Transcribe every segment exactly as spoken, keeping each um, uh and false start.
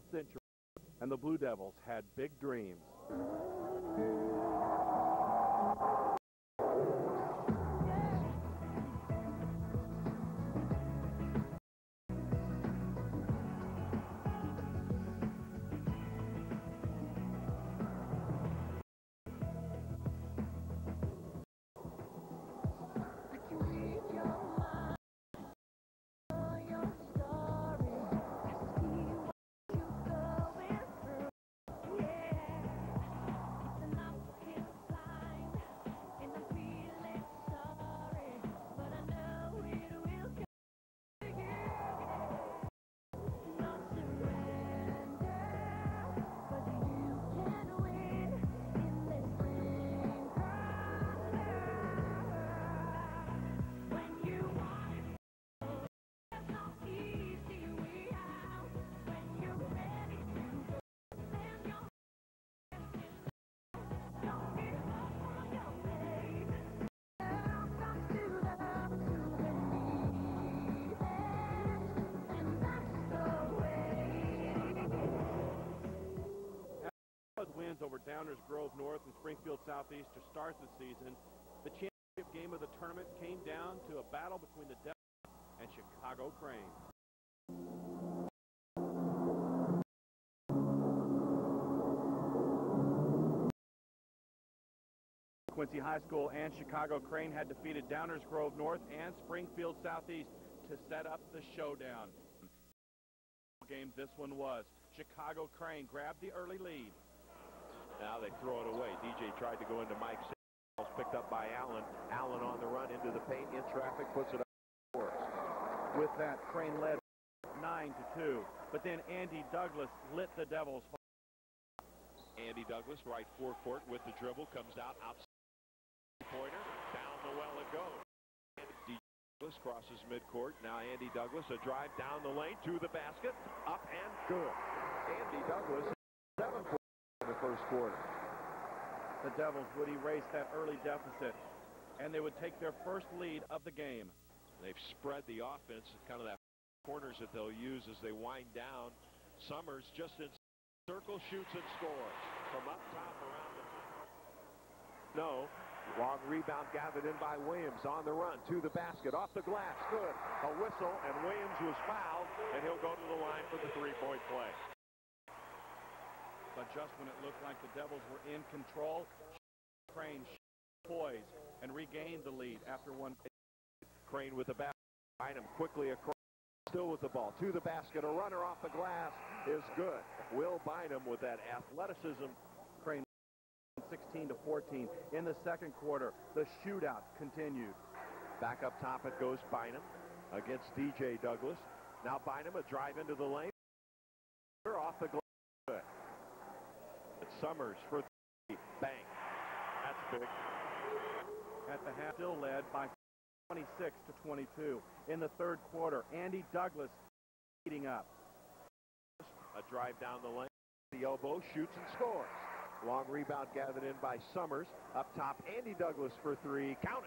century, and the Blue Devils had big dreams. Wins over Downers Grove North and Springfield Southeast to start the season. The championship game of the tournament came down to a battle between the Devils and Chicago Cranes. Quincy High School and Chicago Crane had defeated Downers Grove North and Springfield Southeast to set up the showdown. Game this one was. Chicago Crane grabbed the early lead. Now they throw it away. D J tried to go into Mike. Picked up by Allen. Allen on the run into the paint in traffic, puts it up. With that, Crane led nine to two. But then Andy Douglas lit the Devils. Andy Douglas, right forecourt with the dribble, comes out outside. Pointer down the well it goes. Andy Douglas crosses midcourt. Now Andy Douglas, a drive down the lane to the basket, up and good. Andy Douglas, seven points in the first quarter. The Devils would erase that early deficit, and they would take their first lead of the game. They've spread the offense, kind of that corners that they'll use as they wind down. Summers just in circle, shoots and scores from up top around the no. Long rebound gathered in by Williams on the run to the basket, off the glass, good. A whistle, and Williams was fouled, and he'll go to the line for the three-point play. But just when it looked like the Devils were in control, Crane poised and regained the lead after one. Crane with the basket. Bynum quickly across, still with the ball to the basket. A runner off the glass is good. Will Bynum with that athleticism. Crane sixteen to fourteen. In the second quarter, the shootout continued. Back up top it goes Bynum against D J Douglas. Now Bynum a drive into the lane. Off the glass. Good. It's Summers for three. Bang. That's big. At the half, still led by twenty-six to twenty-two. In the third quarter, Andy Douglas heating up. A drive down the lane. The elbow, shoots and scores. Long rebound gathered in by Summers. Up top, Andy Douglas for three. Count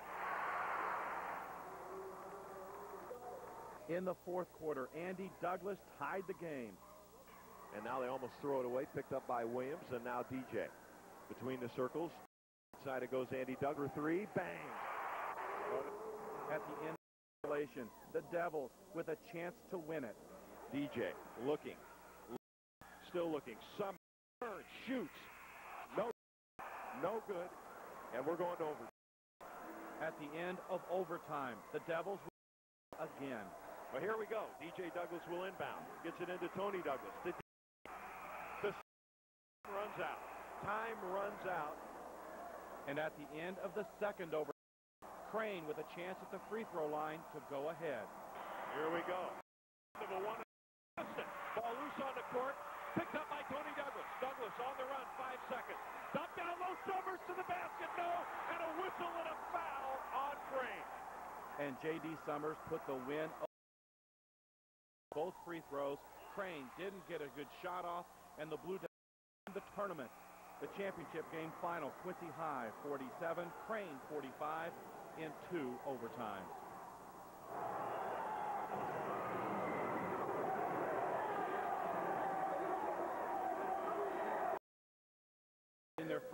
it. In the fourth quarter, Andy Douglas tied the game. And now they almost throw it away. Picked up by Williams, and now D J. Between the circles. Inside it goes Andy Douglas. Three. Bang. At the end of regulation, the Devils with a chance to win it. D J looking. Still looking. Summers shoots. No. No good. And we're going to over. At the end of overtime, the Devils will again. Well, here we go. D J Douglas will inbound. Gets it into Tony Douglas. The, the runs out. Time runs out. And at the end of the second over, Crane with a chance at the free throw line to go ahead. Here we go. Number one. Ball loose on the court. Picked up by Tony Douglas. Douglas on the run. Five seconds. Dump down low. Summers to the basket. No. And a whistle and a foul on Crane. And J D Summers put the win over both free throws. Crane didn't get a good shot off, and the Blue Devils won the tournament. The championship game final, Quincy High forty-seven, Crane forty-five in two overtimes.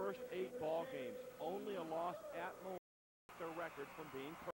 first eight ball games. Only a loss at Malone kept their record from being perfect.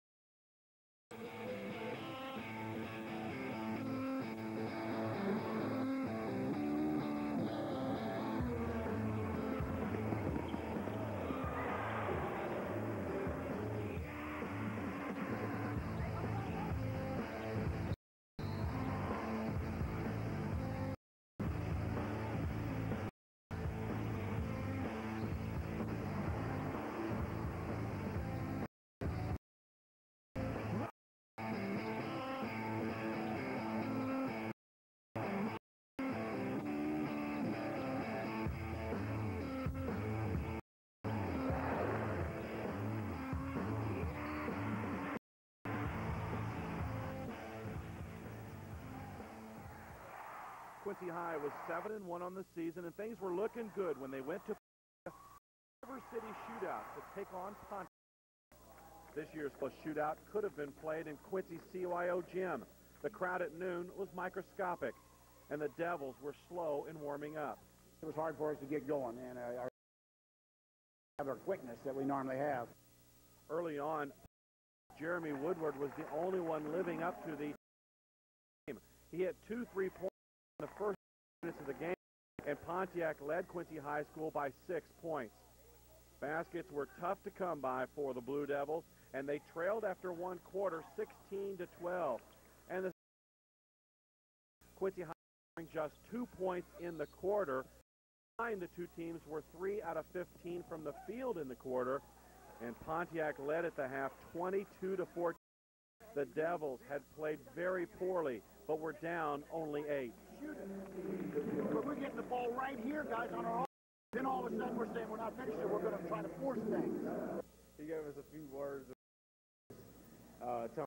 Quincy High was seven and one on the season, and things were looking good when they went to River City Shootout to take on Pontiac. This year's shootout could have been played in Quincy's C Y O gym. The crowd at noon was microscopic, and the Devils were slow in warming up. It was hard for us to get going, and uh, our, have our quickness that we normally have. Early on, Jeremy Woodward was the only one living up to the game. He had two three-point in the first minutes of the game, and Pontiac led Quincy High School by six points. Baskets were tough to come by for the Blue Devils, and they trailed after one quarter sixteen to twelve. And the Quincy High scoring just two points in the quarter. The two teams were three out of fifteen from the field in the quarter, and Pontiac led at the half twenty-two to fourteen. The Devils had played very poorly, but were down only eight. But we're getting the ball right here, guys, on our own. Then all of a sudden we're saying we're not finished, so we're going to try to force things. He gave us a few words. Uh, tell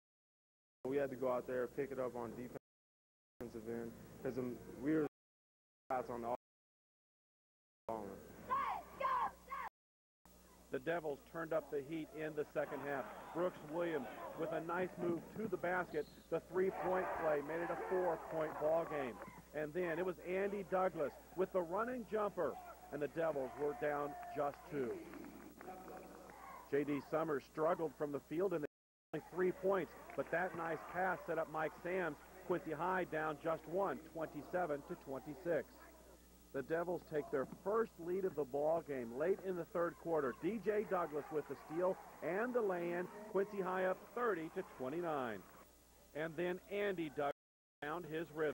we had to go out there, pick it up on defensive end, because um, we were shots on the offense. The Devils turned up the heat in the second half. Brooks Williams with a nice move to the basket. The three-point play made it a four-point ball game. And then it was Andy Douglas with the running jumper, and the Devils were down just two. J D Summers struggled from the field and they only three points, but that nice pass set up Mike Sams. Quincy High down just one, twenty-seven to twenty-six. The Devils take their first lead of the ball game late in the third quarter. D J Douglas with the steal and the lay-in. Quincy High up thirty to twenty-nine. And then Andy Douglas found his rhythm.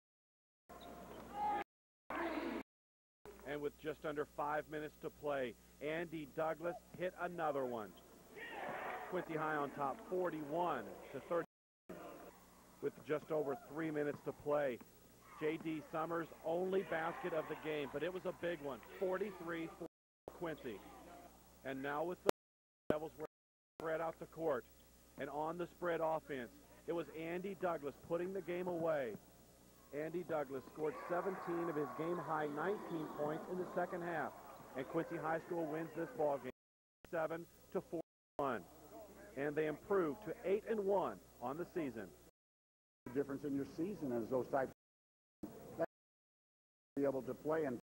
And with just under five minutes to play, Andy Douglas hit another one. Quincy High on top forty-one to thirty. With just over three minutes to play, J D Summers' only basket of the game, but it was a big one, forty-three for Quincy. And now with the Devils were spread out the court, and on the spread offense, it was Andy Douglas putting the game away. Andy Douglas scored seventeen of his game-high nineteen points in the second half, and Quincy High School wins this ball game seven to forty-one, and they improve to eight and one on the season. The difference in your season is those types of be able to play and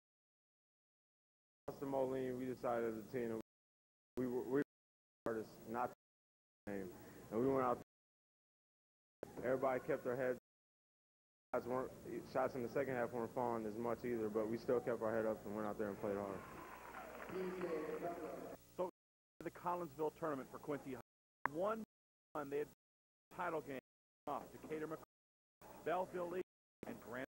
Austin Moline, we decided as a team we were we were artists not to game, and we went out. Everybody kept their heads. Shots, weren't, shots in the second half weren't falling as much either, but we still kept our head up and went out there and played hard. So the Collinsville tournament for Quincy High. One one, they had title game off Decatur, McCoy, Belleville League, and Grand.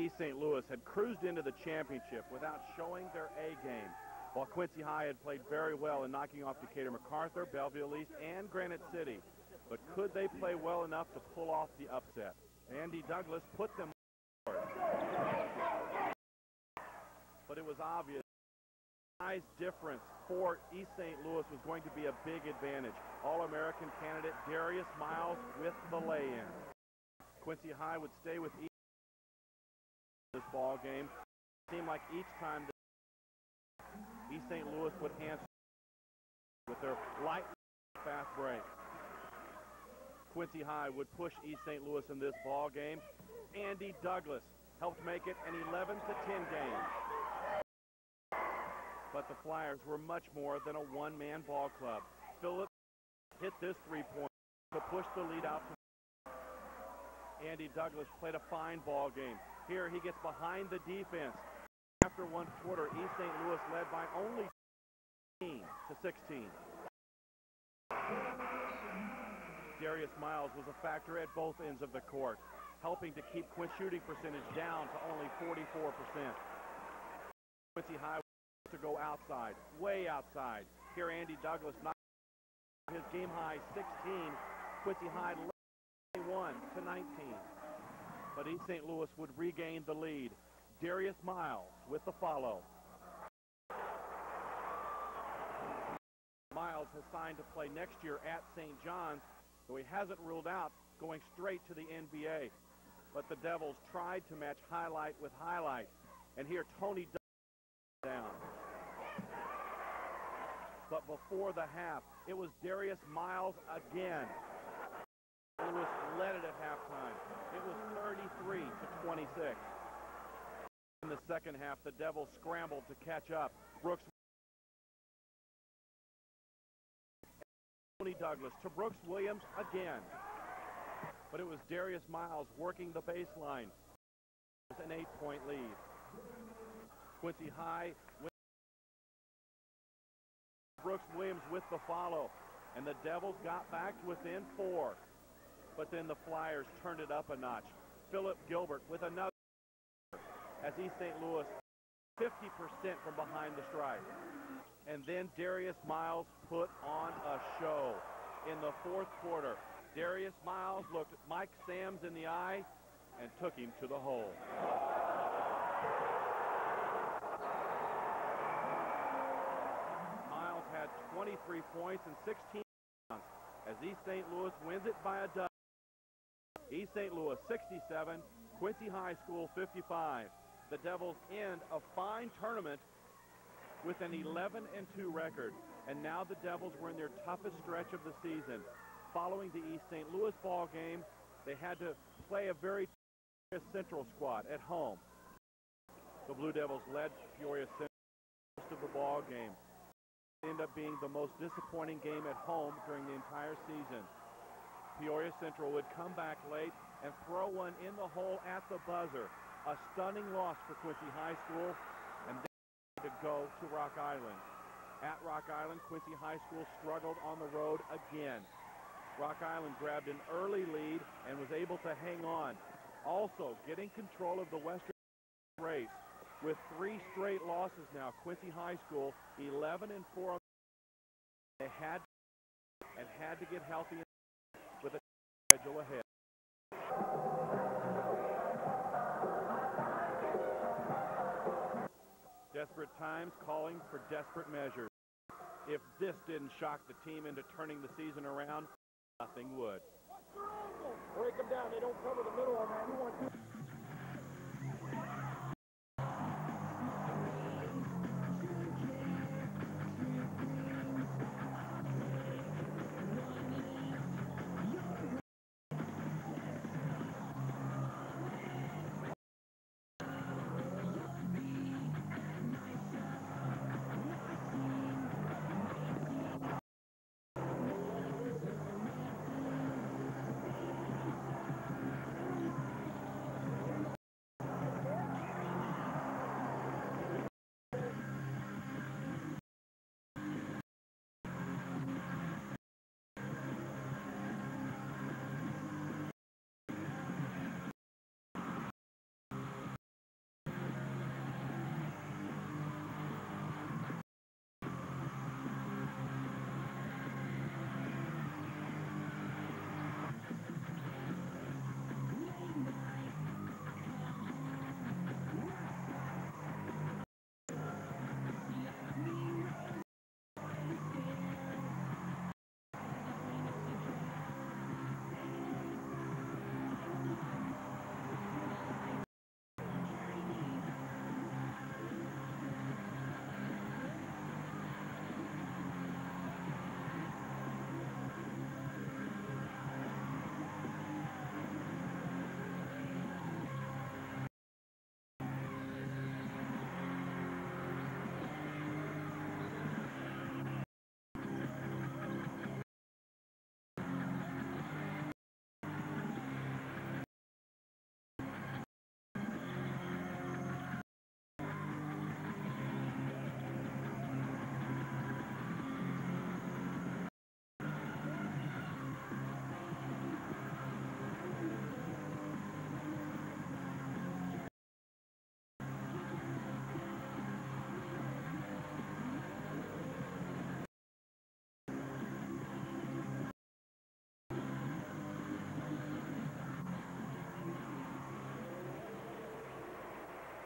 East Saint Louis had cruised into the championship without showing their A game, while Quincy High had played very well in knocking off Decatur MacArthur, Belleville East, and Granite City. But could they play well enough to pull off the upset? Andy Douglas put them forward. But it was obvious the size difference for East Saint Louis was going to be a big advantage. All-American candidate Darius Miles with the lay-in. Quincy High would stay with East this ball game. It seemed like each time East Saint Louis would answer with their light fast break. Quincy High would push East Saint Louis in this ball game. Andy Douglas helped make it an eleven to ten game. But the Flyers were much more than a one-man ball club. Philip hit this three-point to push the lead out. Andy Douglas played a fine ball game. Here he gets behind the defense. After one quarter, East Saint Louis led by only sixteen to sixteen. Darius Miles was a factor at both ends of the court, helping to keep Quint's shooting percentage down to only forty-four percent. Quincy High to go outside, way outside. Here Andy Douglas knocked his game high sixteen. Quincy High twenty-one to nineteen. But East Saint Louis would regain the lead. Darius Miles with the follow. Miles has signed to play next year at Saint John's, though he hasn't ruled out going straight to the N B A. But the Devils tried to match highlight with highlight. And here Tony down. But before the half, it was Darius Miles again. Louis led it at halftime. It was thirty-three to twenty-six. In the second half, the Devils scrambled to catch up. Brooks Tony Douglas to Brooks Williams again. But it was Darius Miles working the baseline. It was an eight-point lead. Quincy High with Brooks Williams with the follow. And the Devils got back within four. But then the Flyers turned it up a notch. Philip Gilbert with another as East Saint Louis fifty percent from behind the stripe. And then Darius Miles put on a show in the fourth quarter. Darius Miles looked Mike Sams in the eye and took him to the hole. Miles had twenty-three points and sixteen rebounds as East Saint Louis wins it by a dozen. East Saint Louis sixty-seven, Quincy High School fifty-five. The Devils end a fine tournament with an eleven and two record. And now the Devils were in their toughest stretch of the season. Following the East Saint Louis ball game, they had to play a very Central squad at home. The Blue Devils led Peoria Central most of the ball game. It ended up being the most disappointing game at home during the entire season. Peoria Central would come back late and throw one in the hole at the buzzer. A stunning loss for Quincy High School, and they had to go to Rock Island. At Rock Island, Quincy High School struggled on the road again. Rock Island grabbed an early lead and was able to hang on. Also getting control of the Western race with three straight losses now. Quincy High School eleven and four. They had and had to get healthy with a schedule ahead. Desperate times calling for desperate measures. If this didn't shock the team into turning the season around, nothing would. Break them down. They don't cover the middle on that. You want to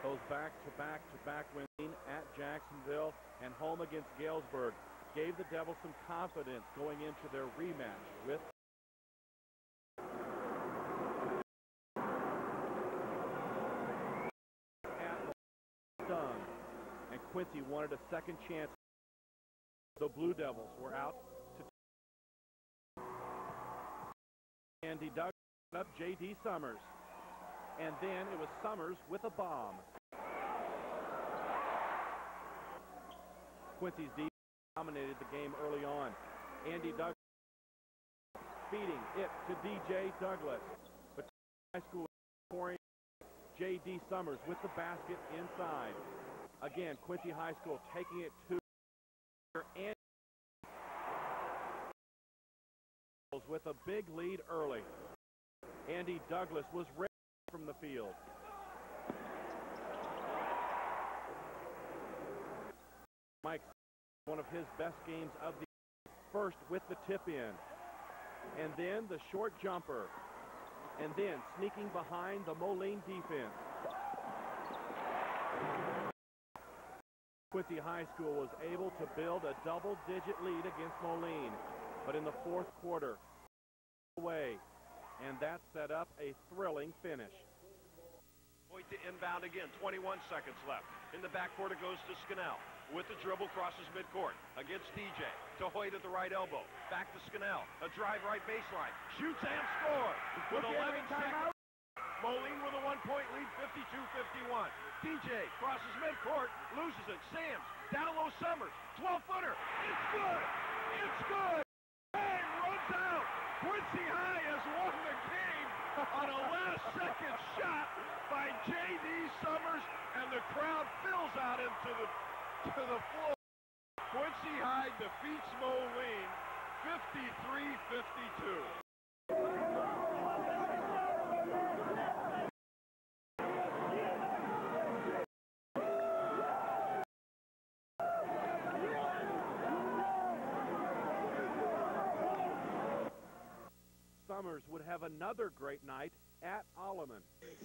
Those back-to-back-to-back wins at Jacksonville and home against Galesburg gave the Devils some confidence going into their rematch with Stung. And Quincy wanted a second chance. The Blue Devils were out to Andy Douglas up J D Summers. And then it was Summers with a bomb. Quincy's defense dominated the game early on. Andy Douglas feeding it to D J Douglas. But high school pouring J D Summers with the basket inside. Again, Quincy High School taking it to and with a big lead early. Andy Douglas was ready from the field. Mike, one of his best games of the first with the tip in. And then the short jumper. And then sneaking behind the Moline defense. Quincy High School was able to build a double-digit lead against Moline. But in the fourth quarter, away. And that set up a thrilling finish. Point to inbound again, twenty-one seconds left. In the backcourt, it goes to Scannell. With the dribble, crosses midcourt. Against D J. To Hoyt at the right elbow. Back to Scannell. A drive right baseline. Shoots and scores. With eleven seconds. Moline with a one-point lead, fifty-two fifty-one. D J crosses midcourt. Loses it. Sams. Down low Summers. twelve-footer. It's good. It's good. Bang runs out. Quincy High has won the game on a last-second shot by J D Summers, and the crowd fills out into the to the floor. Quincy High defeats Moline fifty-three fifty-two. Summers would have another great night at Alleman.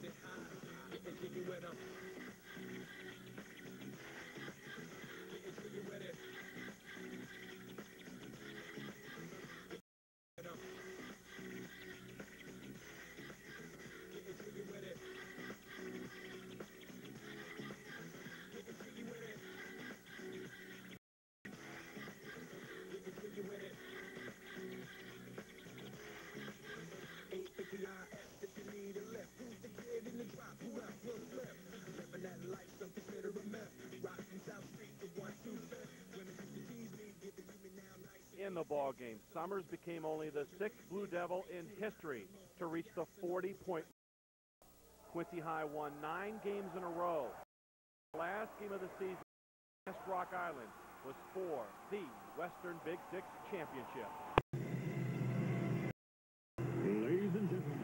In the ball game, Summers became only the sixth Blue Devil in history to reach the forty-point. Quincy High won nine games in a row. The last game of the season against Rock Island was for the Western Big Six Championship. Ladies and gentlemen,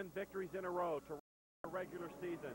victories in a row to the regular season.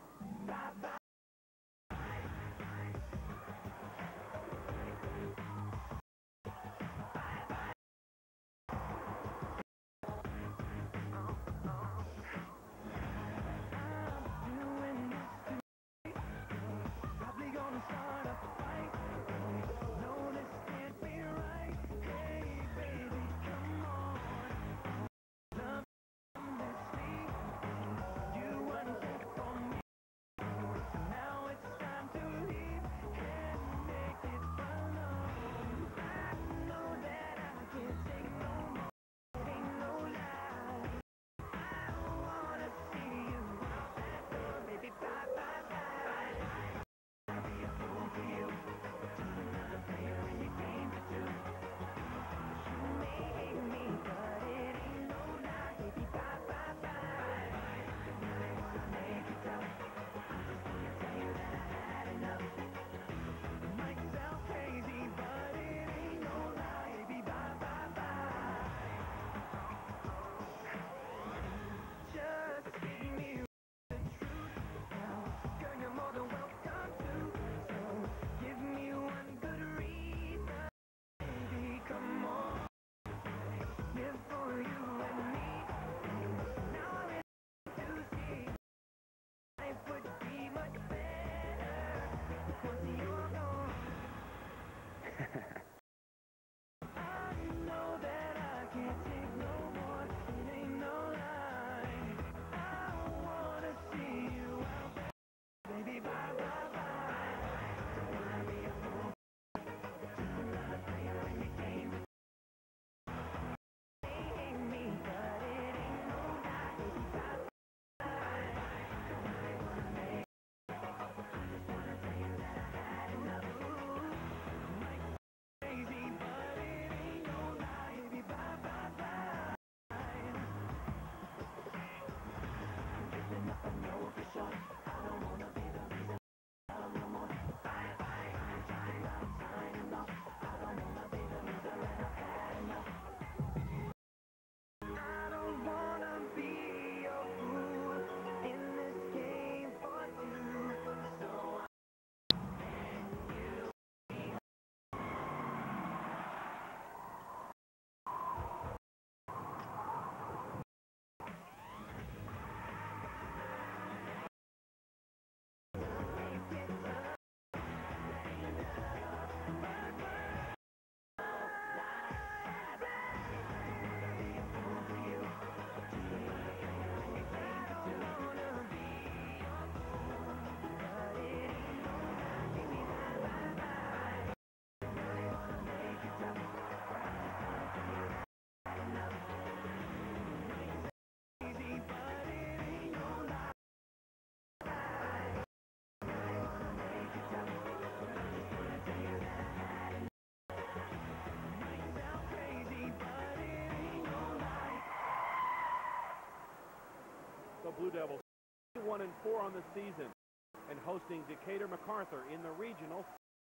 The Blue Devils one and four on the season and hosting Decatur MacArthur in the regional.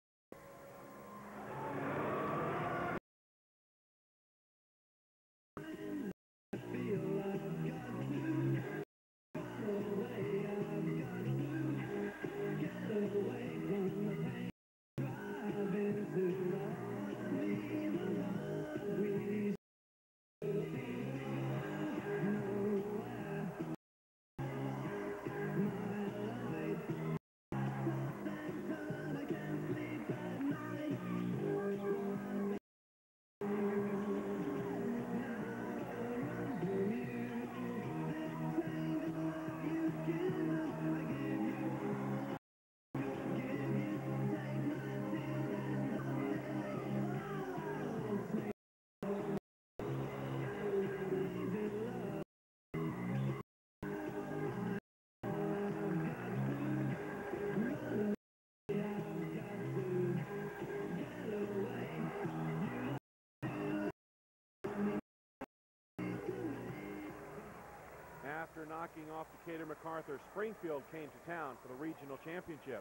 After knocking off Decatur MacArthur, Springfield came to town for the regional championship.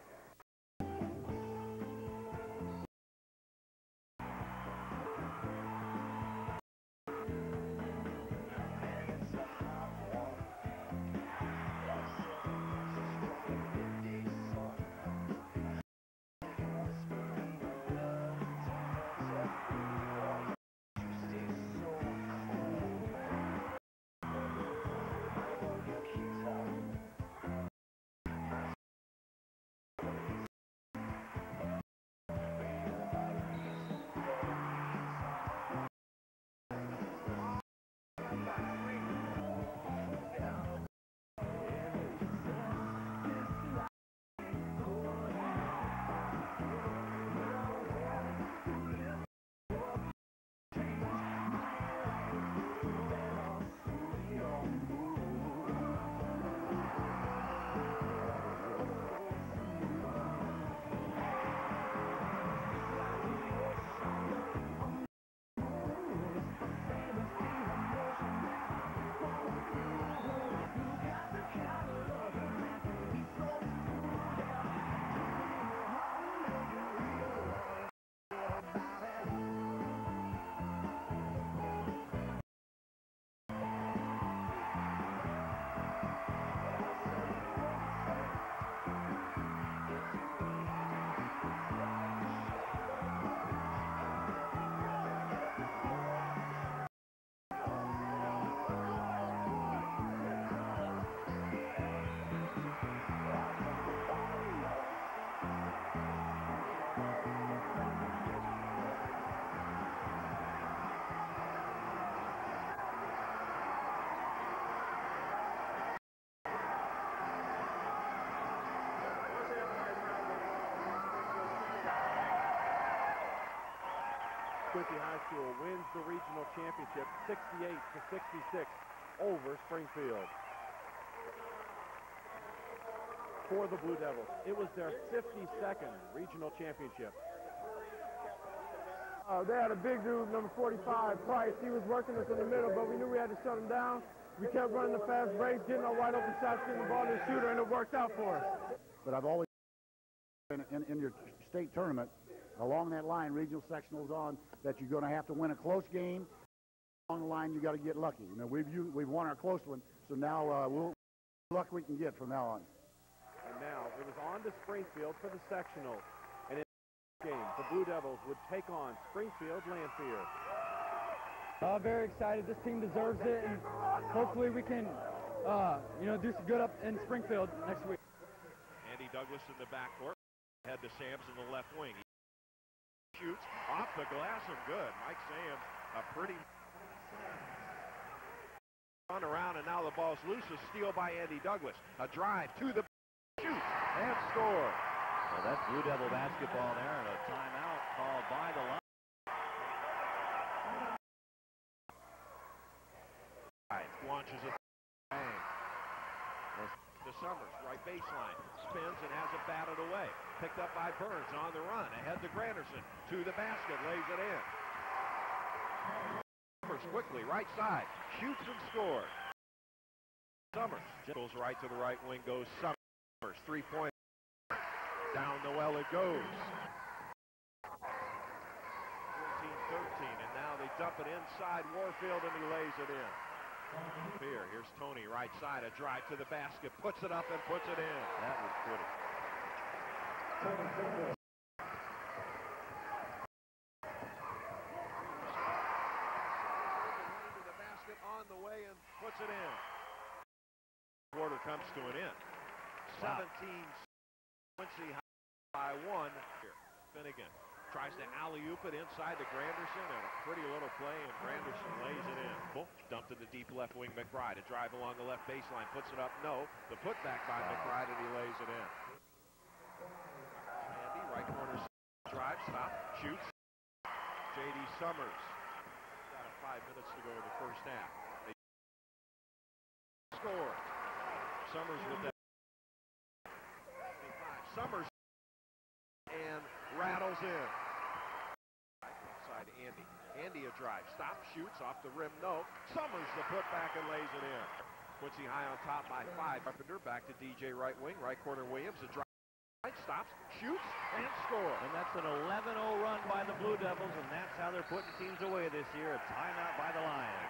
Quincy High School wins the regional championship sixty-eight to sixty-six over Springfield. For the Blue Devils, it was their fifty-second regional championship. Uh, they had a big dude, number forty-five, Price. He was working us in the middle, but we knew we had to shut him down. We kept running the fast breaks, getting our wide open shots, getting the ball to the shooter, and it worked out for us. But I've always in, in, in your state tournament, along that line, regional sectionals on, that you're going to have to win a close game. Along the line, you got to get lucky. You know, we've you, we've won our close one, so now uh, we'll luck we can get from now on. And now it was on to Springfield for the sectional. And in this game, the Blue Devils would take on Springfield Lanphier. Uh, very excited. This team deserves it, and hopefully we can, uh, you know, do some good up in Springfield next week. Andy Douglas in the backcourt. Head to Sams in the left wing. He shoots off the glass and good. Mike Sams, a pretty run around, and now the ball's loose. A steal by Andy Douglas. A drive to the shoot and score. Well, that's Blue Devil basketball there, and a timeout called by the line. Launches a bang. To Summers, right baseline, spins and has it batted away. Picked up by Burns on the run. Ahead to Granderson, to the basket, lays it in. Summers quickly, right side, shoots and scores. Summers goes right to the right wing, goes Summers, three-point. Down the well it goes. fourteen thirteen, and now they dump it inside Warfield, and he lays it in. Here, here's Tony, right side, a drive to the basket, puts it up and puts it in. That was pretty. To the basket on the way and puts it in. Quarter comes to an end. seventeen Quincy by one. Here, Finnegan tries to alley-oop it inside to Granderson, and a pretty little play, and Granderson lays it in. Dumped in the deep left wing, McBride. A drive along the left baseline, puts it up, no. The putback by McBride, and he lays it in. Andy, right corner, drive, stop, shoots. J D Summers. Got five minutes to go in the first half. They score. Summers with that. Summers and rattles in. Inside Andy. Andy a drive. Stop, shoots off the rim. No. Summers the putback and lays it in. Quincy High on top by five. Carpenter back to D J right wing. Right corner Williams. A drive. Stops, shoots, and scores. And that's an eleven oh run by the Blue Devils, and that's how they're putting teams away this year. A timeout by the Lions.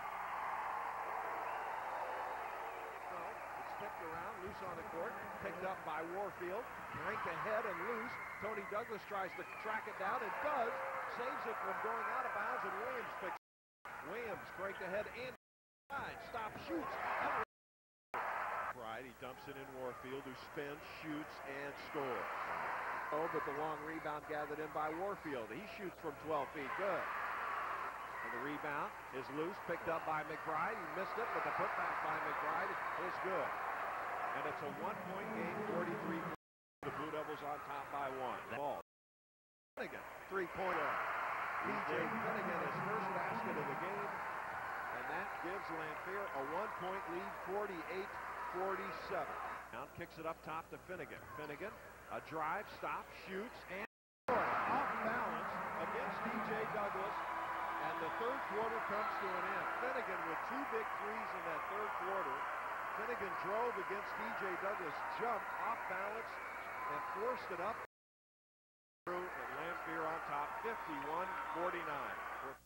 So it's tipped around, loose on the court, picked up by Warfield, ranked ahead and loose. Tony Douglas tries to track it down and does, saves it from going out of bounds, and Williams picks it. Williams cranked ahead and stop, shoots, and right, he dumps it in Warfield, who spins, shoots, and scores. Oh, but the long rebound gathered in by Warfield. He shoots from twelve feet, good. And the rebound is loose, picked up by McBride. He missed it, but the putback by McBride is good. And it's a one-point game, forty-three. The Blue Devils on top by one. Ball. Finnegan, three-pointer. P J Finnegan, his first basket of the game. And that gives Lanphier a one-point lead, forty-eight forty-seven. Now kicks it up top to Finnegan. Finnegan, a drive, stop, shoots, and off balance against D J Douglas. And the third quarter comes to an end. Finnegan with two big threes in that third quarter. Finnegan drove against D J Douglas, jumped off balance, and forced it up. And Lanphier on top, fifty-one forty-nine.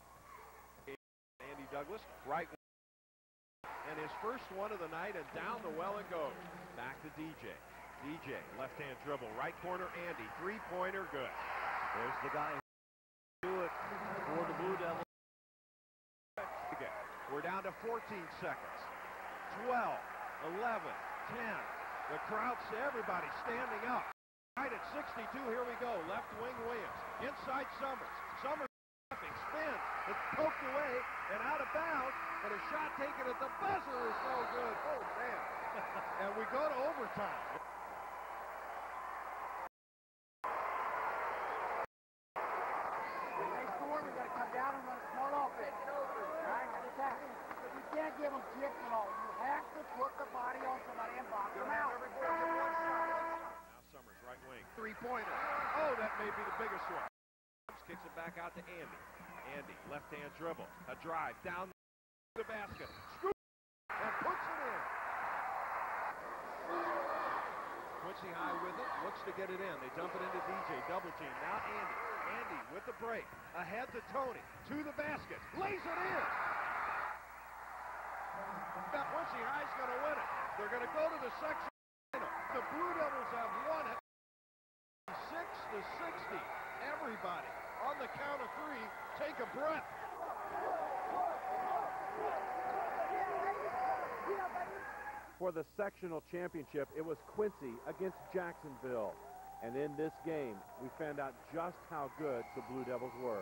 Andy Douglas, right. And his first one of the night, and down the well it goes. Back to D J. D J, left-hand dribble, right corner, Andy. Three-pointer, good. There's the guy who do it for the Blue Devils. Okay. We're down to fourteen seconds. twelve, eleven, ten. The crowd, everybody standing up. Right at sixty-two, here we go. Left wing Williams. Inside Summers. Summers spins. It's poked away and out of bounds. But a shot taken at the buzzer is no good. Oh, man. And we go to overtime. They score, we got to can't give them chips and all. You have to put the body on somebody and box them out. Now Summers, right wing. Three-pointer. Oh, that may be the biggest one. Kicks it back out to Andy. Andy, left-hand dribble. A drive down the basket. Scoop and puts it in. Quincy High with it. Looks to get it in. They dump it into D J. Double team. Now Andy. Andy with the break. Ahead to Tony. To the basket. Lays it in. Now Quincy High's going to win it. They're going to go to the section final. The Blue Devils have won it. six to sixty. Everybody on the count of three, take a breath. For the sectional championship, it was Quincy against Jacksonville. And in this game, we found out just how good the Blue Devils were.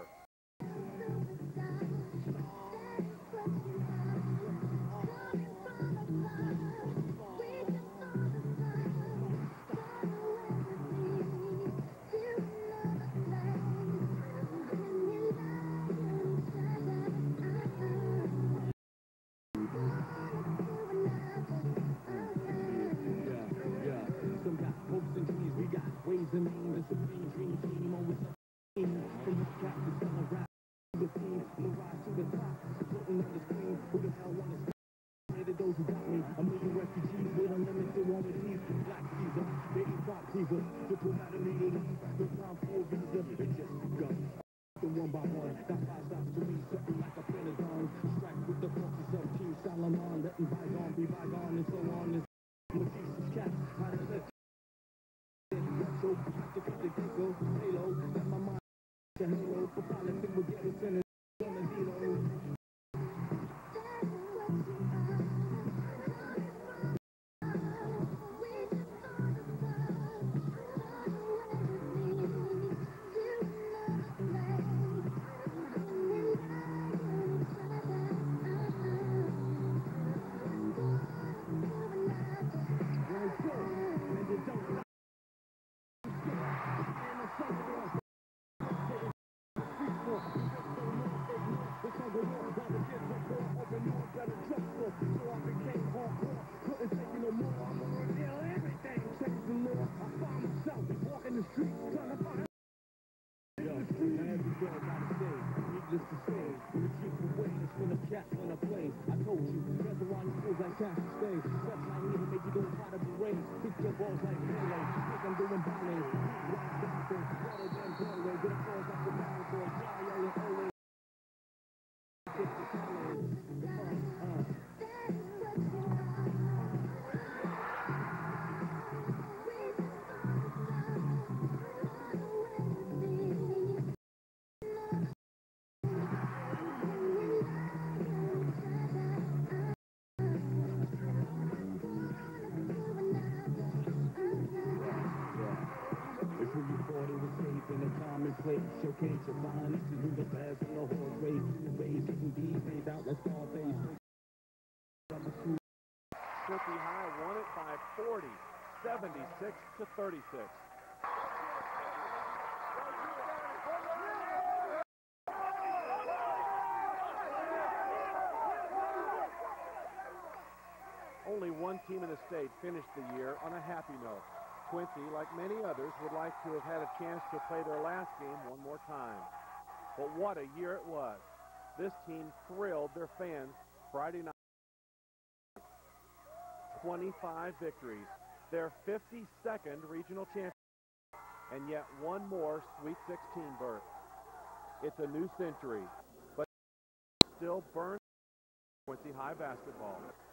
One by one, got five stops to me, something like a Pentagon. Strike with the forces of King Solomon, letting bygone be bygone, and so on. And with Jesus cats, how does that so I can fit the gecko, halo, got my mind to halo, for politics will get us in it, on the halo. I told you, there's a one schools like cash to stay. That's not even make you go try to be raised. Pick your balls like Halo. Think I'm doing ballet. Rock doctor, better than Broadway. Get a balls off the barrel for a fly, yo, and always. Get the college. Uh, uh. Showcase your finest, you the best in the horse race. The race isn't deep, made out like Scarface. Quincy High won it by forty, seventy-six to thirty-six. Only one team in the state finished the year on a happy note. Quincy, like many others, would like to have had a chance to play their last game one more time. But what a year it was. This team thrilled their fans Friday night. twenty-five victories, their fifty-second regional championship, and yet one more Sweet sixteen berth. It's a new century, but still burns Quincy High basketball.